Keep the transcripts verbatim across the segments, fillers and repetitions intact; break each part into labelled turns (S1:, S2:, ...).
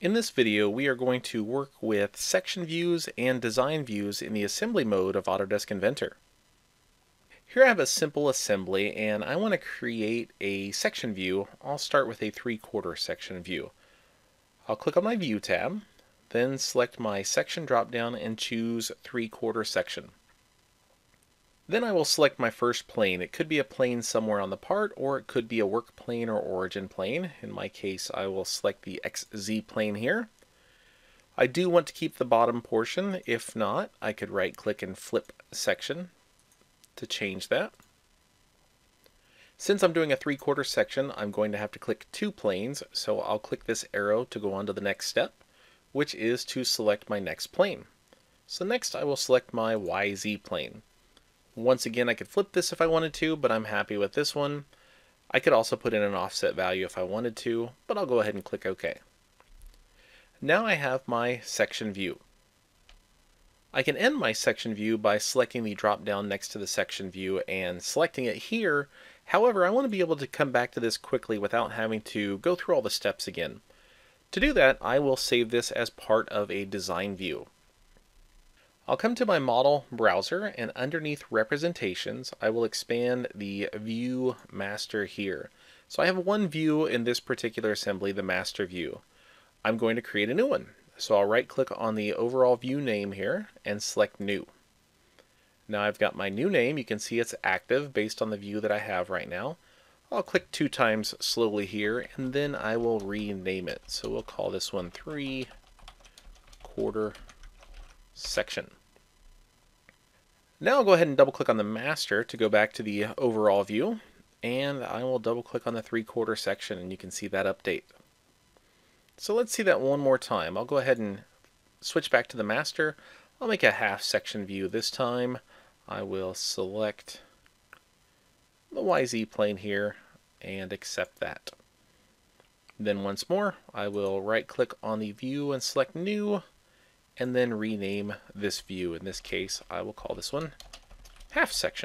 S1: In this video, we are going to work with section views and design views in the assembly mode of Autodesk Inventor. Here I have a simple assembly and I want to create a section view. I'll start with a three-quarter section view. I'll click on my View tab, then select my section drop-down and choose three-quarter section. Then I will select my first plane. It could be a plane somewhere on the part, or it could be a work plane or origin plane. In my case, I will select the X Z plane here. I do want to keep the bottom portion. If not, I could right-click and flip section to change that. Since I'm doing a three-quarter section, I'm going to have to click two planes, so I'll click this arrow to go on to the next step, which is to select my next plane. So next I will select my Y Z plane. Once again, I could flip this if I wanted to, but I'm happy with this one. I could also put in an offset value if I wanted to, but I'll go ahead and click OK. Now I have my section view. I can end my section view by selecting the drop down next to the section view and selecting it here. However, I want to be able to come back to this quickly without having to go through all the steps again. To do that, I will save this as part of a design view. I'll come to my model browser, and underneath representations I will expand the view master here. So I have one view in this particular assembly, the master view. I'm going to create a new one. So I'll right click on the overall view name here and select new. Now I've got my new name. You can see it's active based on the view that I have right now. I'll click two times slowly here and then I will rename it. So we'll call this one three quarter section. Now I'll go ahead and double click on the master to go back to the overall view, and I will double click on the three-quarter section and you can see that update. So let's see that one more time. I'll go ahead and switch back to the master. I'll make a half section view this time. I will select the Y Z plane here and accept that. Then once more I will right click on the view and select new, and then rename this view. In this case, I will call this one half section.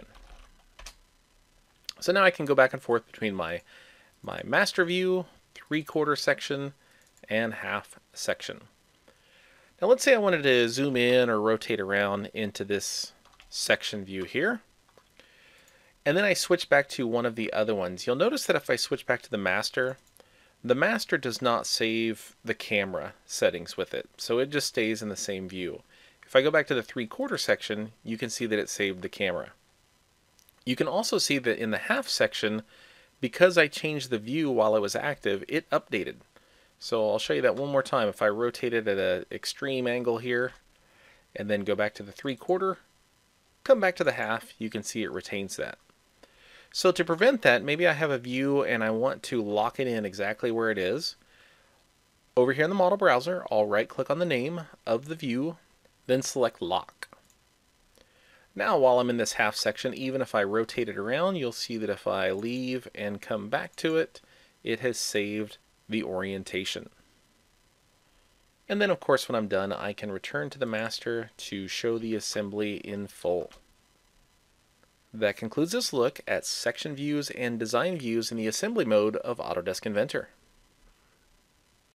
S1: So now I can go back and forth between my, my master view, three-quarter section, and half section. Now let's say I wanted to zoom in or rotate around into this section view here. And then I switch back to one of the other ones. You'll notice that if I switch back to the master, the master does not save the camera settings with it, so it just stays in the same view. If I go back to the three-quarter section, you can see that it saved the camera. You can also see that in the half section, because I changed the view while it was active, it updated. So I'll show you that one more time. If I rotate it at an extreme angle here, and then go back to the three-quarter, come back to the half, you can see it retains that. So to prevent that, maybe I have a view and I want to lock it in exactly where it is. Over here in the model browser, I'll right click on the name of the view, then select lock. Now while I'm in this half section, even if I rotate it around, you'll see that if I leave and come back to it, it has saved the orientation. And then of course when I'm done, I can return to the master to show the assembly in full. That concludes this look at section views and design views in the assembly mode of Autodesk Inventor.